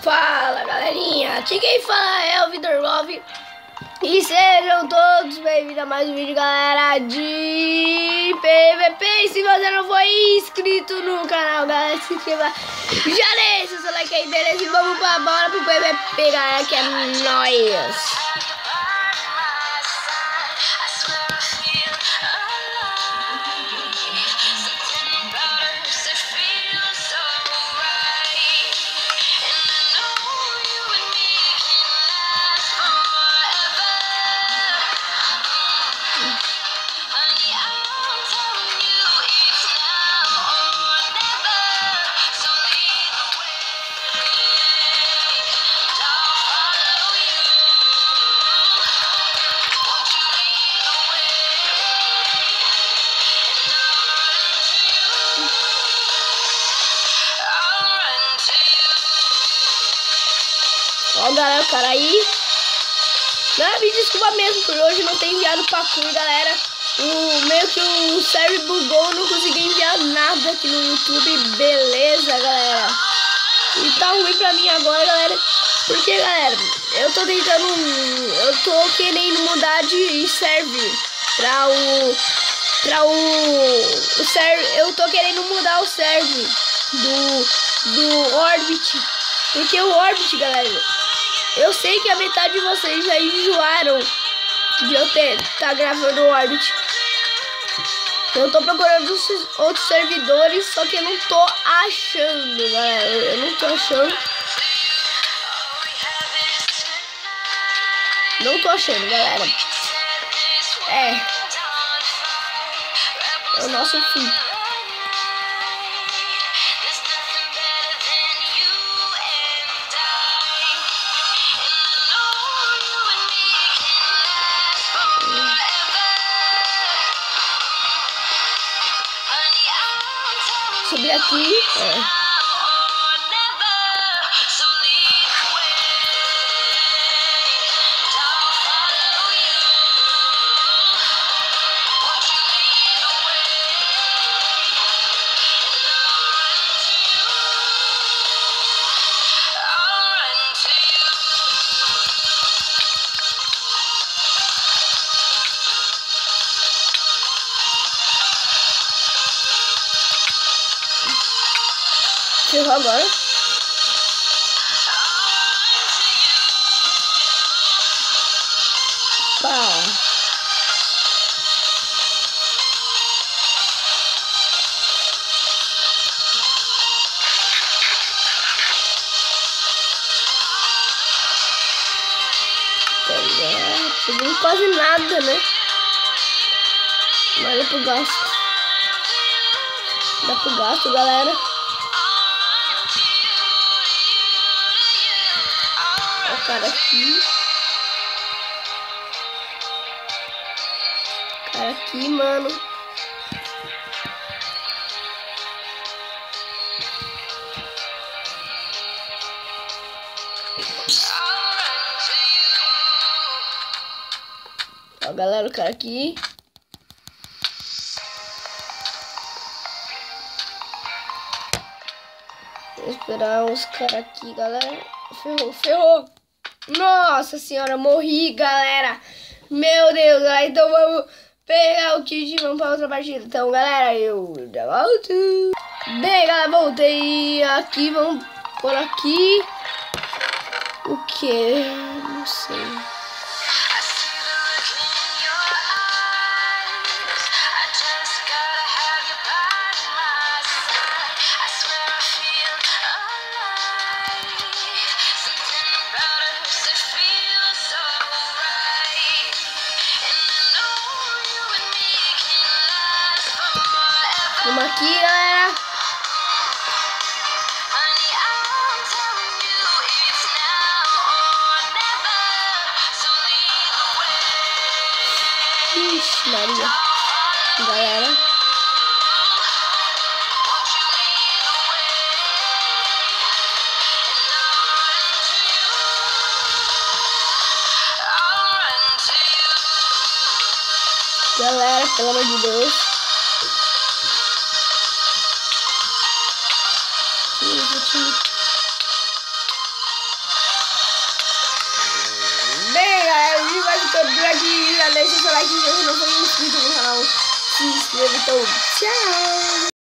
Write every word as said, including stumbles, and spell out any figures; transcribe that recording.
Fala galerinha, aqui quem fala é o Vitor Love e sejam todos bem-vindos a mais um vídeo, galera, de P V P. E se você não for inscrito no canal, galera, se inscreva já, deixa o seu like aí, beleza? E vamos pra bora pro P V P, galera, que é nóis. Ó, galera, o cara aí. Não, me desculpa mesmo por hoje não ter enviado parkour, galera. O meio que o server bugou, não consegui enviar nada aqui no YouTube. Beleza, galera. E tá ruim pra mim agora, galera. Porque, galera, eu tô tentando. Eu tô querendo mudar de server pra o. Pra o. O server. Eu tô querendo mudar o server do. Do Orbit. Porque o Orbit, galera. Eu sei que a metade de vocês já enjoaram de eu ter tá gravando o Orbit. Eu tô procurando outros servidores, só que eu não tô achando, galera. Eu não tô achando. Não tô achando, galera. É. É o nosso fim. Subir aqui, é. Chegou agora. Pá. Não quase nada, né? Mas dá pro gasto. Dá pro gasto, galera. O cara aqui. O cara aqui, mano. Ó, galera, o cara aqui. Vou esperar os caras aqui, galera. Ferrou, ferrou. Nossa senhora, morri, galera. Meu Deus, galera. Então vamos pegar o kit e vamos para outra partida. Então, galera, eu já volto. Bem, galera, voltei. Aqui, vamos por aqui. O que? Não sei. Vamos aqui, galera. Ixi, Maria. Galera. Galera, pelo amor de Deus. inscrito no canal, se inscreva. Então, tchau!